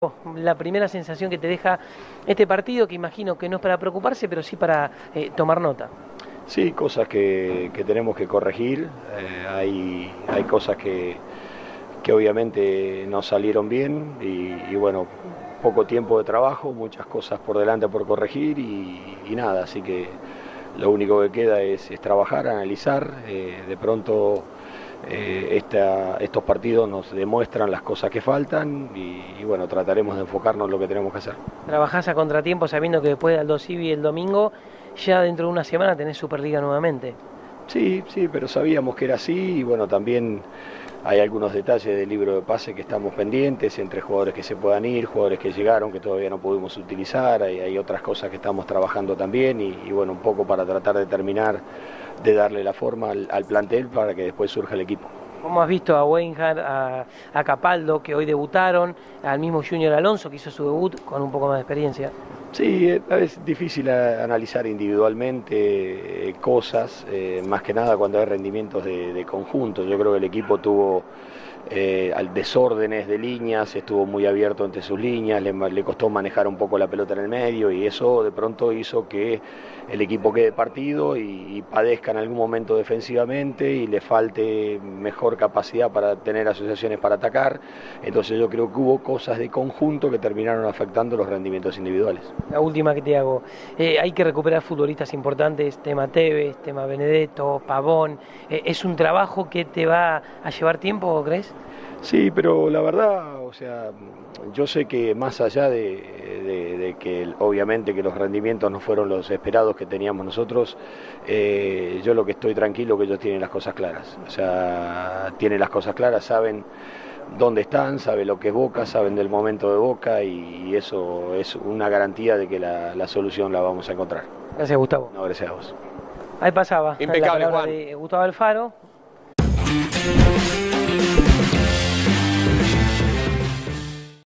La primera sensación que te deja este partido, que imagino que no es para preocuparse, pero sí para tomar nota. Sí, cosas que tenemos que corregir. Hay cosas que obviamente no salieron bien y bueno, poco tiempo de trabajo, muchas cosas por delante por corregir y nada, así que lo único que queda es trabajar, analizar. De pronto estos partidos nos demuestran las cosas que faltan y bueno, trataremos de enfocarnos en lo que tenemos que hacer. Trabajás a contratiempo sabiendo que después de Aldo Civi el domingo, ya dentro de una semana tenés Superliga nuevamente. Sí, sí, pero sabíamos que era así y bueno, también hay algunos detalles del libro de pase que estamos pendientes, entre jugadores que se puedan ir, jugadores que llegaron, que todavía no pudimos utilizar, hay otras cosas que estamos trabajando también y bueno, un poco para tratar de terminar de darle la forma al plantel para que después surja el equipo. ¿Cómo has visto a Weinhardt, a Capaldo, que hoy debutaron, al mismo Junior Alonso, que hizo su debut con un poco más de experiencia? Sí, es difícil analizar individualmente cosas, más que nada cuando hay rendimientos de conjunto. Yo creo que el equipo tuvo desórdenes de líneas, estuvo muy abierto entre sus líneas, le costó manejar un poco la pelota en el medio y eso de pronto hizo que el equipo quede partido y padezca en algún momento defensivamente y le falte mejor capacidad para tener asociaciones para atacar. Entonces yo creo que hubo cosas de conjunto que terminaron afectando los rendimientos individuales. La última que te hago, hay que recuperar futbolistas importantes, tema Tevez, tema Benedetto, Pavón. ¿Es un trabajo que te va a llevar tiempo, crees? Sí, pero la verdad, o sea, yo sé que más allá de que obviamente que los rendimientos no fueron los esperados que teníamos nosotros, yo lo que estoy tranquilo que ellos tienen las cosas claras. O sea, tienen las cosas claras, saben dónde están, saben lo que es Boca, saben del momento de Boca y eso es una garantía de que la solución la vamos a encontrar. Gracias, Gustavo. No, gracias a vos. Ahí pasaba la Impecable, palabra Juan. de Gustavo Alfaro.